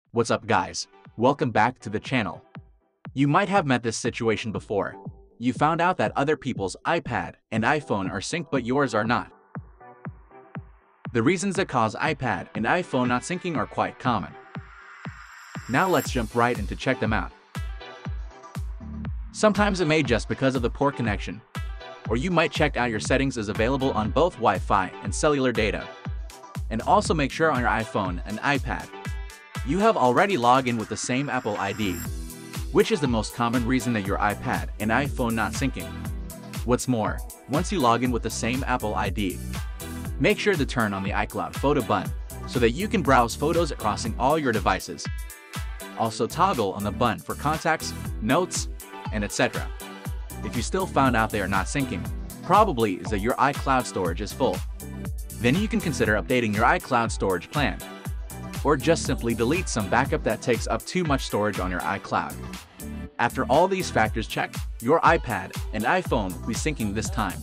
What's up guys? Welcome back to the channel. You might have met this situation before. You found out that other people's iPad and iPhone are synced but yours are not. The reasons that cause iPad and iPhone not syncing are quite common. Now let's jump right in to check them out. Sometimes it may just because of the poor connection, or you might check out your settings as available on both Wi-Fi and cellular data. And also make sure on your iPhone and iPad you have already logged in with the same Apple ID, which is the most common reason that your iPad and iPhone not syncing. What's more, once you log in with the same Apple ID, make sure to turn on the iCloud photo button so that you can browse photos across all your devices. Also toggle on the button for contacts, notes, and etc. If you still found out they are not syncing, probably is that your iCloud storage is full. Then you can consider updating your iCloud storage plan, or just simply delete some backup that takes up too much storage on your iCloud. After all these factors checked, your iPad and iPhone will be syncing this time.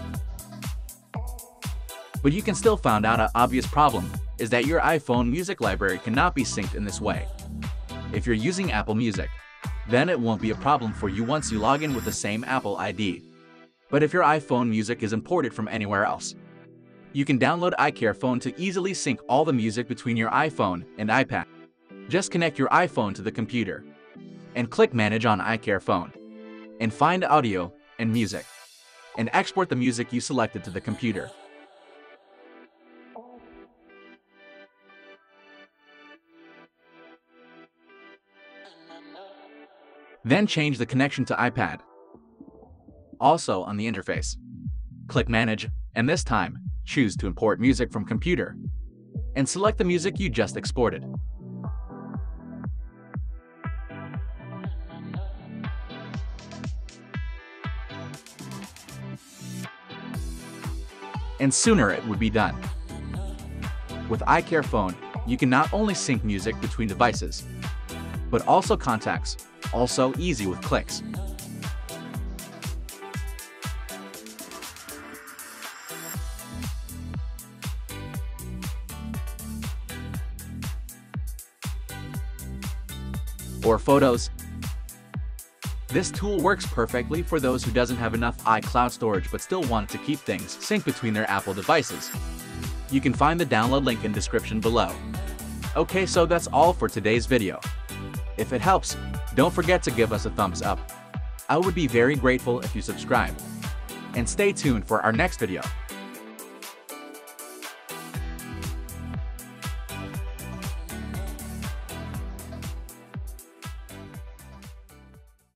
But you can still find out an obvious problem is that your iPhone music library cannot be synced in this way. If you're using Apple Music, then it won't be a problem for you once you log in with the same Apple ID. But if your iPhone music is imported from anywhere else, you can download iCareFone to easily sync all the music between your iPhone and iPad. Just connect your iPhone to the computer and click Manage on iCareFone and find Audio and Music and export the music you selected to the computer. Then change the connection to iPad. Also on the interface, click Manage and this time choose to import music from computer and select the music you just exported. And sooner it would be done. With iCareFone, you can not only sync music between devices, but also contacts, also easy with clicks. Or photos. This tool works perfectly for those who doesn't have enough iCloud storage but still want to keep things synced between their Apple devices. You can find the download link in description below. Okay, so that's all for today's video. If it helps, don't forget to give us a thumbs up. I would be very grateful if you subscribe. And stay tuned for our next video.